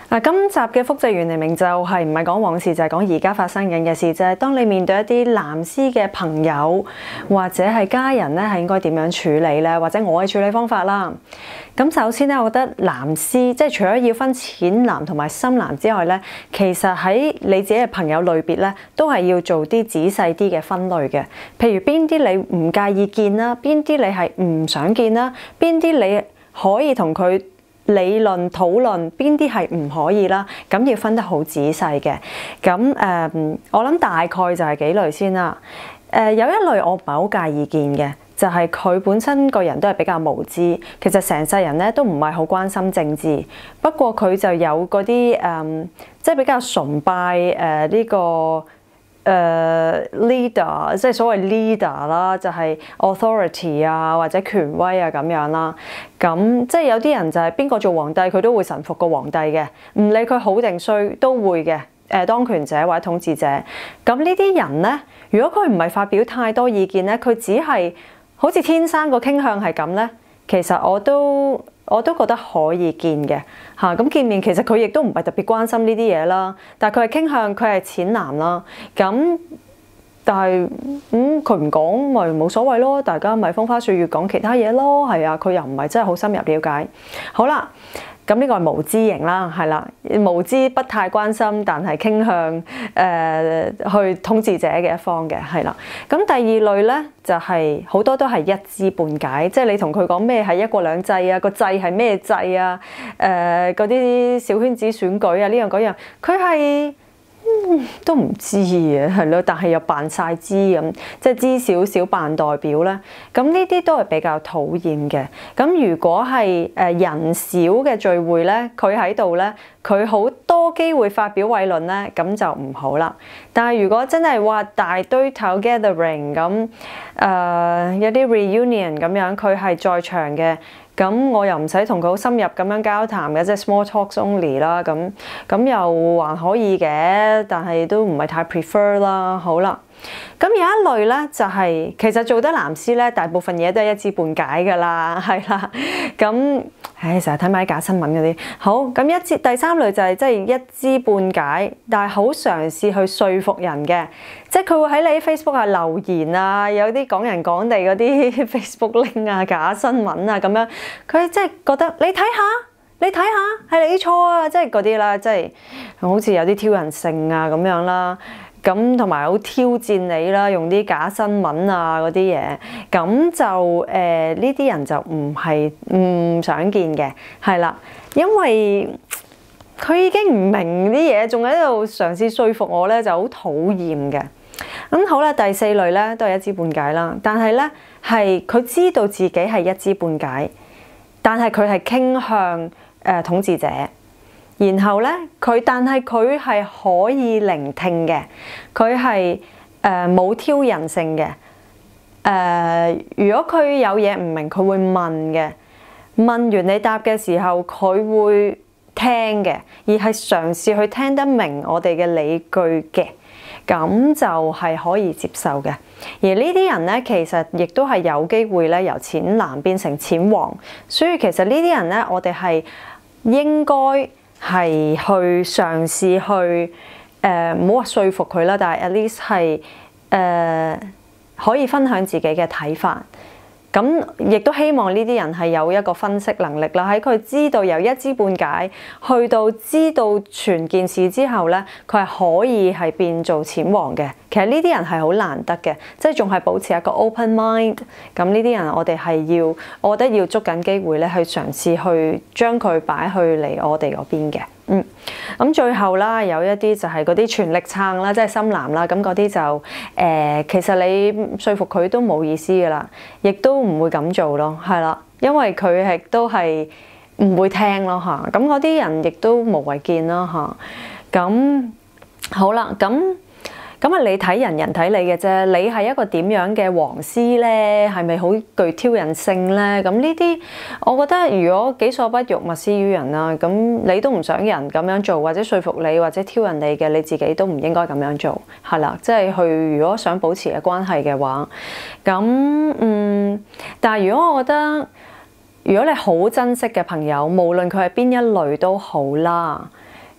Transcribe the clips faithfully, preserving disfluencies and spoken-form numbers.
嗱，今集嘅複製原嚟明就係唔係講往事，就係講而家發生緊嘅事啫。當你面對一啲藍絲嘅朋友或者係家人咧，係應該點樣處理咧？或者我嘅處理方法啦。咁首先咧，我覺得藍絲即係除咗要分淺藍同埋深藍之外咧，其實喺你自己嘅朋友類別咧，都係要做啲仔細啲嘅分類嘅。譬如邊啲你唔介意見啦，邊啲你係唔想見啦，邊啲你可以同佢理論討論，邊啲係唔可以啦，咁要分得好仔細嘅。咁誒、呃，我諗大概就係幾類先啦。誒、呃，有一類我唔係好介意見嘅，就係、是、佢本身個人都係比較無知，其實成世人咧都唔係好關心政治，不過佢就有嗰啲誒，即係比較崇拜誒呢、呃這個。誒、uh, leader 即係所謂 leader 啦，就係 authority 啊或者權威啊咁樣啦。咁即係有啲人就係邊個做皇帝佢都會臣服個皇帝嘅，唔理佢好定衰都會嘅。誒當權者或者統治者，咁呢啲人咧，如果佢唔係發表太多意見咧，佢只係好似天生個傾向係咁咧，其實我都我都覺得可以見嘅嚇。咁、啊、見面其實佢亦都唔係特別關心呢啲嘢啦，但係佢係傾向佢係淺藍啦。咁但係咁佢唔講咪冇所謂咯，大家咪風花雪月講其他嘢咯。係啊，佢又唔係真係好深入了解。好啦。咁呢個係無知型啦，係啦，無知不太關心，但係傾向誒、呃、去統治者嘅一方嘅，係啦。咁第二類咧就係、是、好多都係一知半解，即係你同佢講咩係一國兩制啊，個制係咩制啊，誒嗰啲小圈子選舉啊呢樣嗰樣，佢係。嗯、都唔知嘅，係咯，但係又扮晒知咁，即係知少少扮代表咧。咁呢啲都係比較討厭嘅。咁如果係誒人少嘅聚會咧，佢喺度咧，佢好多機會發表偉論咧，咁就唔好啦。但係如果真係話大堆頭 gathering 咁，誒、呃、有啲 reunion 咁樣，佢係在場嘅。咁我又唔使同佢好深入咁樣交談嘅，即係 small talks only 啦。咁咁又還可以嘅，但係都唔係太 prefer 啦。好啦，咁有一類咧就係、是、其實做得藍絲咧，大部分嘢都係一知半解㗎啦，係啦。咁唉，成日睇埋啲假新聞嗰啲。好，咁一知第三類就係即係一知半解，但係好嘗試去説服人嘅，即係佢會喺你 Facebook 啊留言啊，有啲講人講地嗰啲 Facebook link 啊、假新聞啊咁樣，佢即係覺得你睇下，你睇下係你錯啊，即係嗰啲啦，即係好似有啲挑人性啊咁樣啦。咁同埋好挑戰你啦，用啲假新聞啊嗰啲嘢，咁就誒呢啲人就唔係唔想見嘅，係啦，因為佢已經唔明啲嘢，仲喺度嘗試說服我咧，就好討厭嘅。咁好啦，第四類咧都係一知半解啦，但係咧係佢知道自己係一知半解，但係佢係傾向誒、呃、統治者。然後咧，佢但係佢係可以聆聽嘅，佢係誒冇挑釁性嘅。誒、呃，如果佢有嘢唔明，佢會問嘅。問完你答嘅時候，佢會聽嘅，而係嘗試去聽得明我哋嘅理據嘅，咁就係可以接受嘅。而呢啲人咧，其實亦都係有機會咧由淺藍變成淺黃，所以其實呢啲人咧，我哋係應該。係去嘗試去誒，唔好話說服佢啦，但係 at least 係誒、呃、可以分享自己嘅睇法。咁亦都希望呢啲人係有一個分析能力啦，喺佢知道由一知半解去到知道全件事之後咧，佢係可以係變做淺黃嘅。其實呢啲人係好難得嘅，即係仲係保持一個 open mind。咁呢啲人我哋係要，我覺得要捉緊機會咧，去嘗試去將佢擺去嚟我哋嗰邊嘅。嗯，咁最後啦，有一啲就係嗰啲全力撐啦，即係深藍啦，咁嗰啲就誒、呃，其實你說服佢都冇意思噶啦，亦都唔會咁做咯，係啦，因為佢亦都係唔會聽咯嚇，咁嗰啲人亦都無謂見啦嚇，咁好啦，咁。咁啊，你睇人人睇你嘅啫，你係一個點樣嘅黃絲咧？係咪好具挑釁性咧？咁呢啲，我覺得如果己所不欲，勿施於人啦。咁你都唔想人咁樣做，或者說服你，或者挑釁你嘅，你自己都唔應該咁樣做，係啦。即係去如果想保持嘅關係嘅話，咁嗯，但係如果我覺得，如果你好珍惜嘅朋友，無論佢係邊一類都好啦。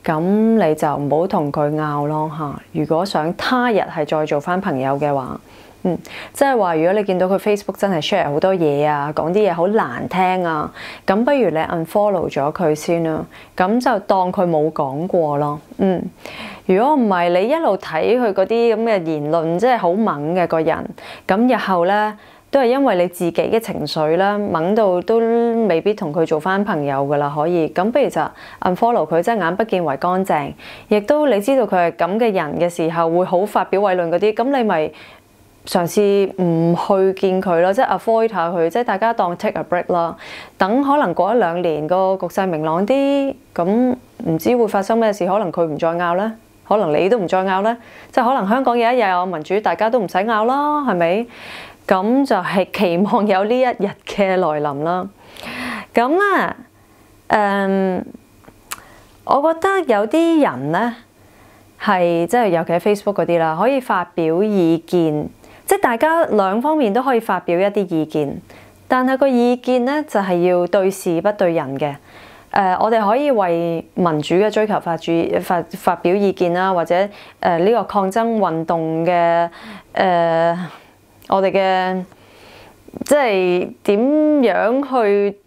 咁你就唔好同佢拗咯嚇。如果想他日係再做翻朋友嘅話，嗯，即係話如果你見到佢 Facebook 真係 share 好多嘢啊，講啲嘢好難聽啊，咁不如你 unfollow 咗佢先啦，咁就當佢冇講過咯。嗯，如果唔係你一路睇佢嗰啲咁嘅言論，即係好猛嘅個人，咁日後咧都係因為你自己嘅情緒啦，猛到都未必同佢做翻朋友噶啦，可以。咁不如就 unfollow 佢，即係眼不見為乾淨。亦都你知道佢係咁嘅人嘅時候，會好發表偉論嗰啲，咁你咪嘗試唔去見佢咯，即係 avoid 下佢，即係大家當 take a break 啦。等可能過一兩年個局勢明朗啲，咁唔知會發生咩事，可能佢唔再拗咧，可能你都唔再拗咧，即係可能香港有一日有民主，大家都唔使拗啦，係咪？咁就係期望有呢一日嘅來臨啦。咁啊，誒，我覺得有啲人咧係即係尤其係 Facebook 嗰啲啦，可以發表意見，即係大家兩方面都可以發表一啲意見，但係個意見咧就係要對事不對人嘅。誒，我哋可以為民主嘅追求發主發發表意見啦，或者誒呢個抗爭運動嘅誒。我哋嘅即係點樣去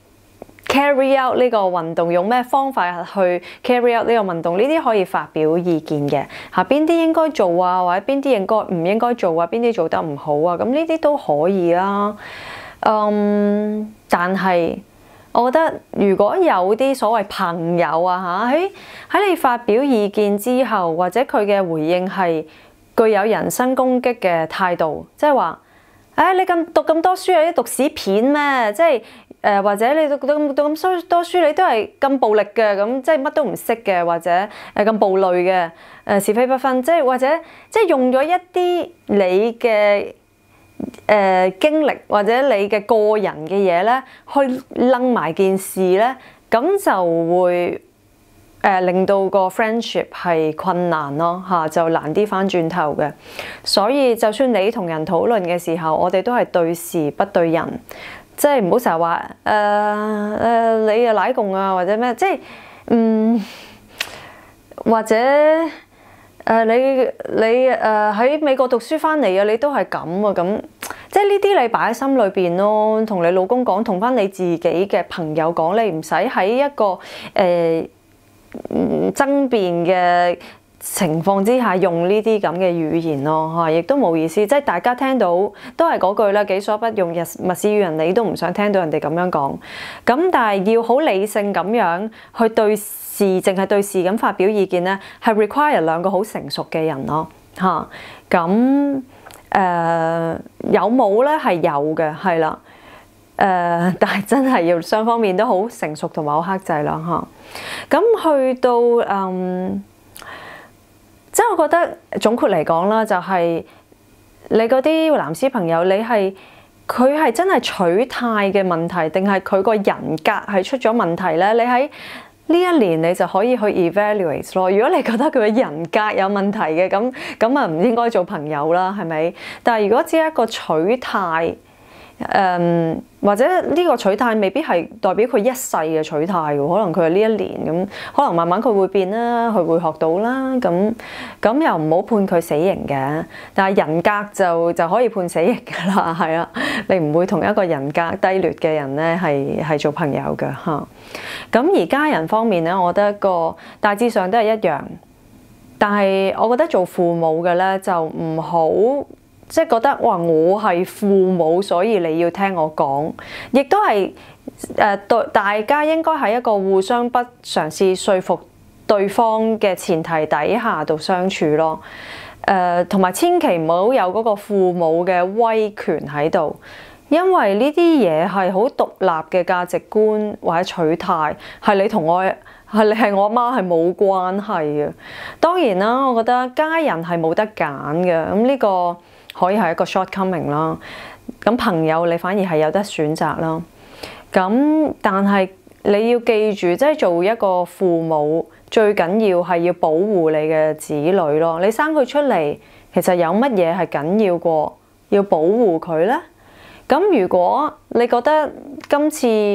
carry out 呢個運動，用咩方法去 carry out 呢個運動？呢啲可以發表意見嘅嚇，邊啲應該做啊，或者邊啲應該唔應該做啊？邊啲做得唔好啊？咁呢啲都可以啦。嗯，但係我覺得如果有啲所謂朋友啊嚇，喺喺你發表意見之後，或者佢嘅回應係具有人身攻擊嘅態度，即係話，誒、哎、你咁讀咁多書，有啲讀屎片咩？即係誒、呃，或者你讀讀讀咁多書，你都係咁暴力嘅，咁即係乜都唔識嘅，或者誒咁暴戾嘅，誒、呃、是非不分，即係或者即係用咗一啲你嘅誒、呃、經歷或者你嘅個人嘅嘢咧，去掕埋件事咧，咁就會。誒、呃、令到個 friendship 係困難咯嚇，就難啲翻轉頭嘅。所以就算你同人討論嘅時候，我哋都係對事不對人，即係唔好成日話誒誒你啊奶共啊或者咩，即係嗯或者誒、呃、你你誒喺、呃、美國讀書翻嚟啊，你都係咁啊咁，即係呢啲你擺喺心裏邊咯，同你老公講，同翻你自己嘅朋友講，你唔使喺一個誒。呃爭辯嘅情況之下用呢啲咁嘅語言咯嚇，亦都冇意思。即係大家聽到都係嗰句啦，己所不欲，勿施於人，你都唔想聽到人哋咁樣講。咁但係要好理性咁樣去對事，淨係對事咁發表意見咧，係 require 兩個好成熟嘅人咯嚇。咁誒有冇咧？係有嘅，係啦。誒、呃，但係真係要雙方面都好成熟同埋好克制啦嚇。咁去到嗯，即係我覺得總括嚟講啦，就係、是、你嗰啲藍絲朋友，你係佢係真係取態嘅問題，定係佢個人格係出咗問題咧？你喺呢一年你就可以去 evaluate 咯。如果你覺得佢嘅人格有問題嘅，咁咁啊唔應該做朋友啦，係咪？但係如果只係一個取態，誒、嗯、或者呢個取態未必係代表佢一世嘅取態喎，可能佢係呢一年咁，可能慢慢佢會變啦，佢會學到啦，咁咁又唔好判佢死刑嘅，但係人格就就可以判死刑㗎啦，係啊，你唔會同一個人格低劣嘅人咧係係做朋友嘅嚇。咁而家人方面咧，我覺得個大致上都係一樣，但係我覺得做父母嘅咧就唔好。即係覺得哇，我係父母，所以你要聽我講，亦都係誒對大家應該喺一個互相不嘗試說服對方嘅前提底下度相處咯。誒同埋千祈唔好有嗰個父母嘅威權喺度，因為呢啲嘢係好獨立嘅價值觀或者取態，係你同我係你係我媽係冇關係嘅。當然啦，我覺得家人係冇得揀嘅，咁呢個。可以係一個 shortcoming 啦，咁朋友你反而係有得選擇啦。咁但係你要記住，即係做一個父母最緊要係要保護你嘅子女咯。你生佢出嚟，其實有乜嘢係緊要過要保護佢呢？咁如果你覺得今次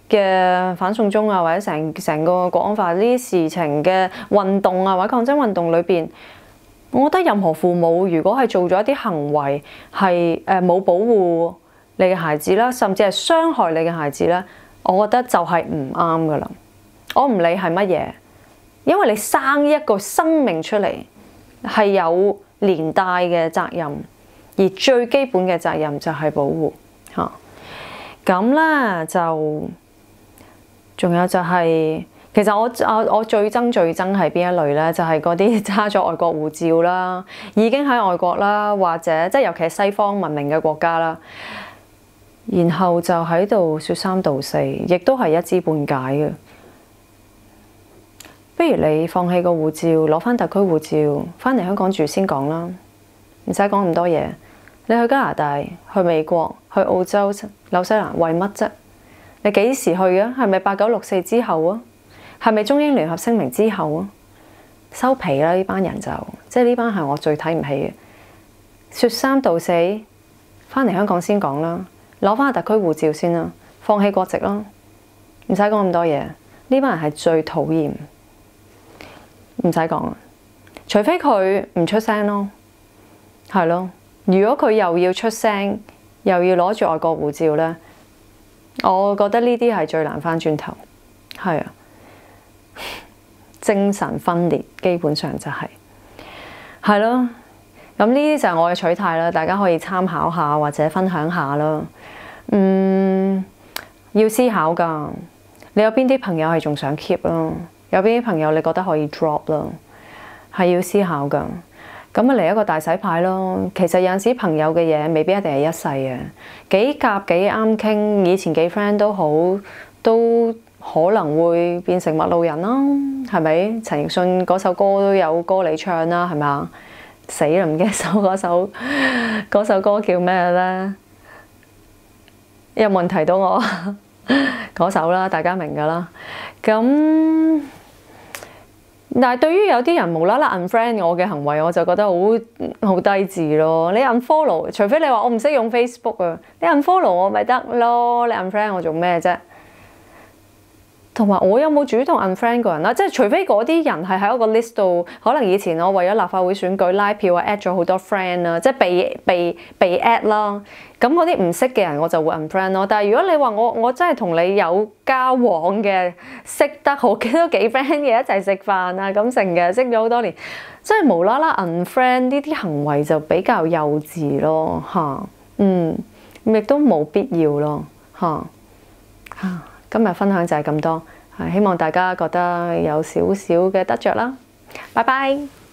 嘅反送中啊，或者成成個國安法呢啲事情嘅運動啊，或者抗爭運動裏邊，我覺得任何父母如果係做咗一啲行為係誒冇保護你嘅孩子啦，甚至係傷害你嘅孩子咧，我覺得就係唔啱噶啦。我唔理係乜嘢，因為你生一個生命出嚟係有連帶嘅責任，而最基本嘅責任就係保護嚇。咁咧就仲有就係、是，其實我我我最憎最憎係邊一類咧？就係嗰啲揸咗外國護照啦，已經喺外國啦，或者即係尤其係西方文明嘅國家啦，然後就喺度説三道四，亦都係一知半解嘅。不如你放棄個護照，攞翻特區護照，翻嚟香港住先講啦，唔使講咁多嘢。你去加拿大、去美國、去澳洲、紐西蘭，為乜啫？你幾時去啊？係咪八九六四之後啊？係咪中英聯合聲明之後啊？收皮啦！呢班人就即係呢班係我最睇唔起嘅，説三道四，翻嚟香港先講啦，攞翻個特區護照先啦，放棄國籍啦，唔使講咁多嘢。呢班人係最討厭，唔使講啊！除非佢唔出聲咯，係咯。如果佢又要出聲，又要攞住外國護照咧，我覺得呢啲係最難翻轉頭，係啊，精神分裂基本上就係係咯。咁呢啲就係我嘅取態啦，大家可以參考下或者分享下啦。嗯，要思考㗎。你有邊啲朋友係仲想 keep 咯？有邊啲朋友你覺得可以 drop 咯？係要思考㗎。咁啊嚟一個大洗牌咯。其實有陣時朋友嘅嘢未必一定係一世嘅，幾夾幾啱傾，以前幾 friend 都好，都可能會變成陌路人啦，係咪？陳奕迅嗰首歌都有歌你唱啦，係咪啊？死啦，唔記得首嗰首嗰首歌叫咩咧？有冇人提到我嗰首啦？大家明㗎啦。咁但係對於有啲人無啦啦 unfriend 我嘅行為，我就覺得好好低智咯。你 unfollow， 除非你話我唔識用 Facebook 啊，你 unfollow 我咪得咯。你 unfriend 我做咩啫？同埋我有冇主動 unfriend 個人啦？即係除非嗰啲人係喺一個 list 度，可能以前我為咗立法會選舉拉票啊 at 咗好多 friend 啦，即係被被被 at 啦。咁嗰啲唔識嘅人我就會 unfriend 咯。但係如果你話我我真係同你有交往嘅，識得好幾多幾 friend 嘅一齊食飯啊，咁成嘅識咗好多年，真係無啦啦 unfriend 呢啲行為就比較幼稚咯嚇。嗯，亦都冇必要咯嚇嚇。今日分享就係咁多，希望大家覺得有少少嘅得着啦。拜拜。